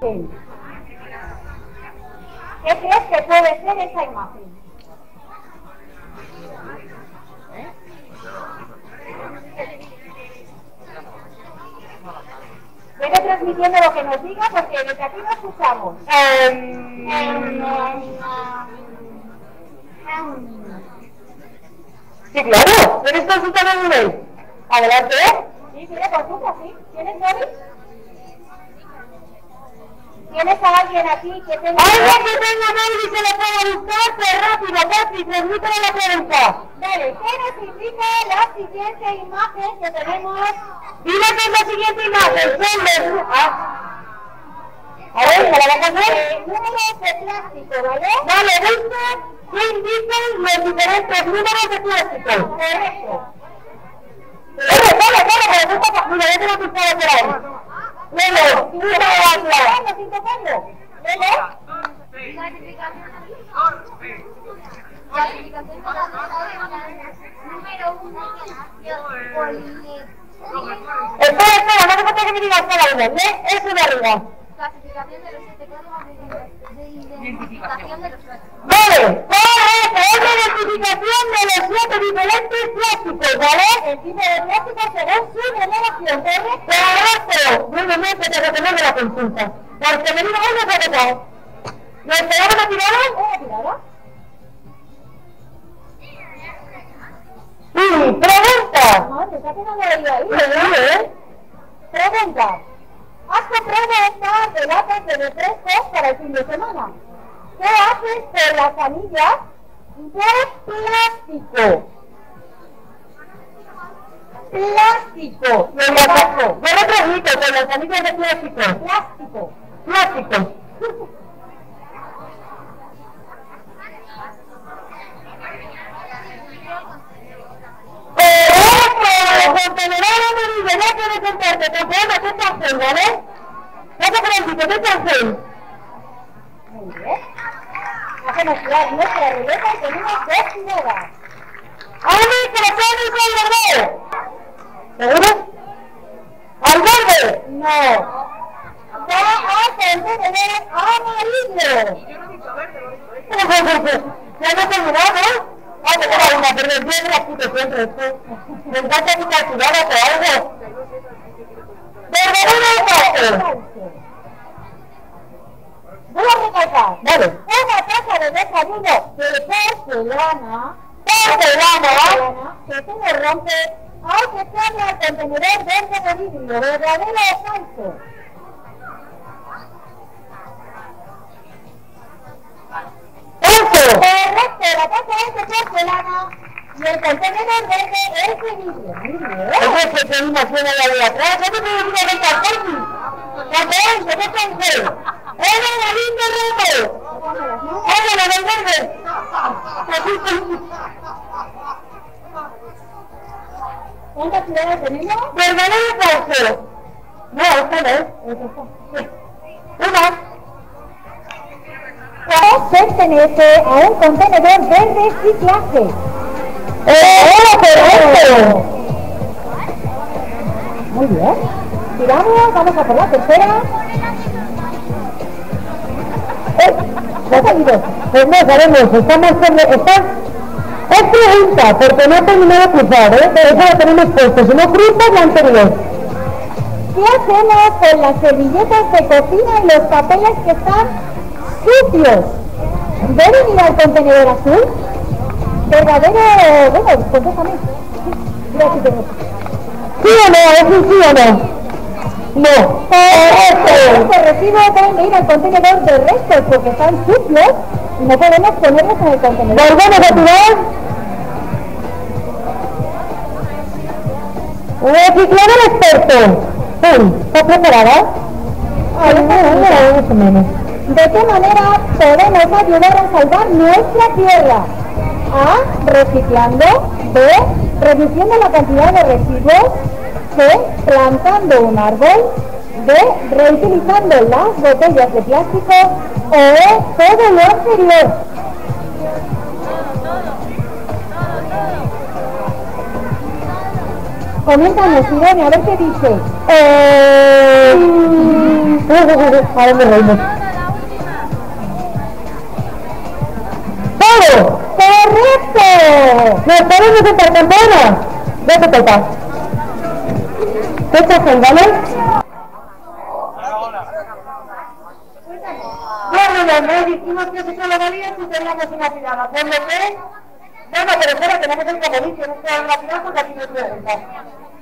¿Qué crees que puede ser esa imagen? Vete transmitiendo lo que nos diga porque desde aquí no escuchamos. Sí, claro. ¿Tienes consulta en el mail? Adelante. Sí, tiene consulta, sí. ¿Tienes móvil? ¿Tienes a alguien aquí que tenga... ¡Alguien que tenga móvil y se lo pueda buscar! ¡Qué rápido, Patri! ¡Transmítele la pregunta! Vale, ¿qué nos indica la siguiente imagen que tenemos? Dile que es la siguiente imagen. A ver, ¿me la vas a hacer? Números de plástico, ¿vale? Vale, busca qué indican los diferentes números de plástico. Correcto. Corre, que gusta... Mira, ya tengo tu cara por ahí. Lelo, tú me vas a hablar. Sin tocarlo. Número 1, Espera, no te falta que me digas cada uno. Eso de arriba. clasificación de los 7 códigos de identificación de los plásticos. Vale, correcto, es la identificación de los 7 diferentes plásticos, ¿vale? El tipo de plástico según su denominación, ¿correcto? Correcto, muy bien, que te recomiendo la consulta. Porque me digo, ¿dónde se ha quedado? ¿Nos esperamos a tirar? ¿Una tirada? Sí, pregunta. Madre, se ha quedado ahí. Pregunta. ¿Has comprado estas de latas de refrescos para el fin de semana? ¿Qué haces con las anillas de plástico? Plástico. Yo lo pregunto, con las anillas de plástico. Plástico. Plástico. Contenedor amarillo, ya quiero contarte, campeona, ¿qué te hacen, vale? Pasa por el sitio, ¿qué te hacen? Muy bien. Hacemos girar nuestra ruleta y tenemos 2 tiradas. ¡Ahora que lo pones al verde! ¿Seguro? ¡Al verde! No. Va a contenedor amarillo. Ya no he terminado, ¿no? Ah, te queda una, pero yo no la quito siempre. Me encanta mi calculada o algo. ¿Verdadero o falso? Voy a recalcar. Vale. Una taza de desayuno de porcelana que se me rompe, hay que echarle al contenedor verde de vidrio. ¿Verdadero o falso? ¡Falso! Correcto, la taza es de porcelana y el contenedor verde es de vidrio. Oye, que te imagino la de atrás. ¿No te puedo decir que está fácil? Campeón, ¿qué pensé? ¡Era la linda rojo! ¡Era la del verde! ¿Cuántas tiradas tenemos? ¿Verdadero o falso? No, esta no es. Una. Pertenece a un contenedor de reciclaje. ¡Correcto! Muy bien. Tiramos, vamos a por la tercera. ¿Ya ha salido? Pues no sabemos, estamos con... Es pregunta, porque no ha terminado de cruzar, ¿eh? Pero eso lo tenemos puesto, si no cruzas la anterior. ¿Qué hacemos con las servilletas de cocina y los papeles que están sucios? ¿Deben ir al contenedor azul? ¿Verdadero? Bueno, contéstame. ¿Sí o no? ¿Es un sí o no? No. Los residuos deben de ir al contenedor de restos porque están sucios y no podemos ponerlos en el contenedor. ¿Volvemos a tirar? Reciclador experto. ¿Estás preparada? Más o menos. ¿De qué manera podemos ayudar a salvar nuestra tierra? A. Reciclando. B. Reduciendo la cantidad de residuos. C. Plantando un árbol. D. Reutilizando las botellas de plástico. O E. Todo lo anterior. Coméntanos, Irene, a ver qué dice. Ahora me reímos. ¡Todo! ¡Correcto! ¡Nos podemos sentar campana! ¿Qué te toca? ¿Qué te hacen, vale? No, dijimos que se solo valía si teníamos una tirada. ¿Por lo que? No, pero espera, tenemos el comodín, tienes que dar una tirada porque aquí no se pregunta.